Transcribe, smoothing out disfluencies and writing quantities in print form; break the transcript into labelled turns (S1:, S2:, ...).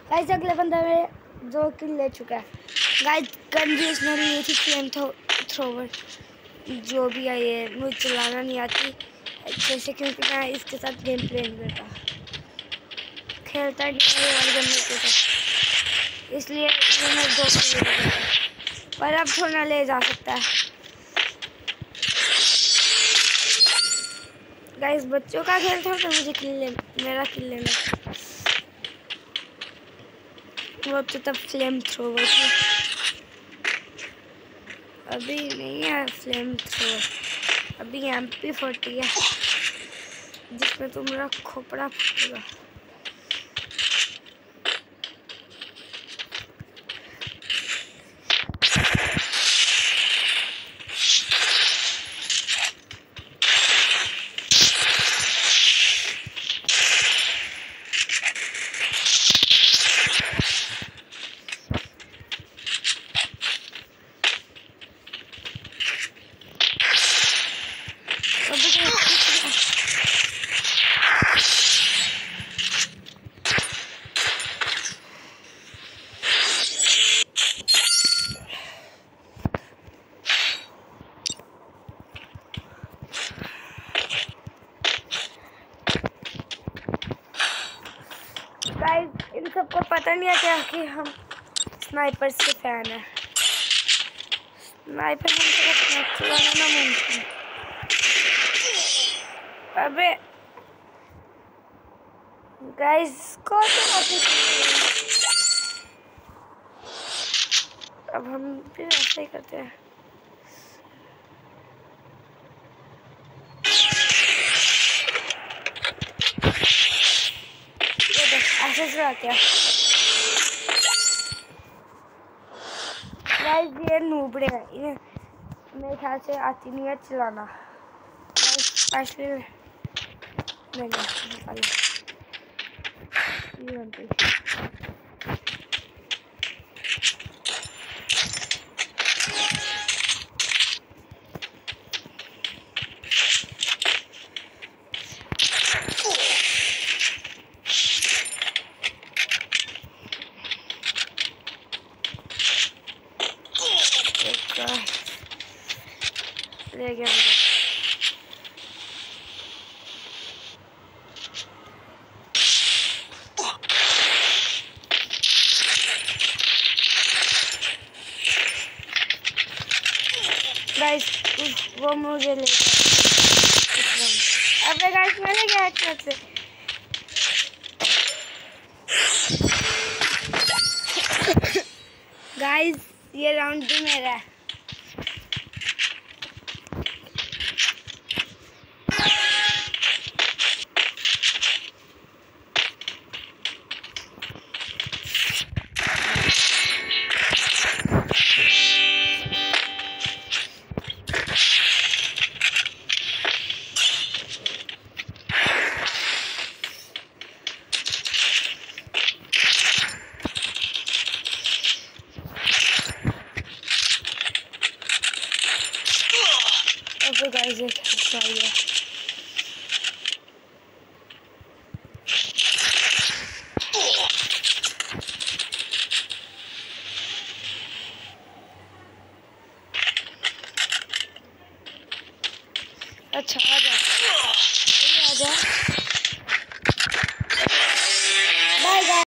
S1: Guys अगले बंदा में 2 किल ले चुका है। गाइस गन भी इसने ली थी, फ्लेम थ्रोवर जो भी है, ये मुझे चलाना नहीं आती अच्छे से क्योंकि मैं इसके साथ गेम प्ले नहीं करता, खेलता नहीं है वाली गन के साथ, इसलिए मैंने 2 किल ले लिया। पर अब थोड़ा ले जा सकता है। गाइस बच्चों का खेल था तो मुझे मेरा किल लेना, वो तो तब फ्लेम थ्रोवर थी, अभी नहीं है फ्लेम थ्रोवर, अभी MP40 है जिसमें तुम्हारा खोपड़ा फूटेगा। गाइस इन सबको पता नहीं है क्या कि हम स्नाइपर्स के फैन हैं। स्नाइपर हम चलाना ना मुमकिन। अबे गाइस को अब हम भी ऐसे ही करते हैं। ऐसे चलाते हैं गाइस, ये नूबड़े हैं, इन्हें मेरे ख्याल से आती नहीं है चलाना। स्पेशली नहीं ले गया मुझे। गाइस वो मुझे ले गया। अबे गाइस मैंने क्या हैक से गाइस ये राउंड भी मेरा है। गाइस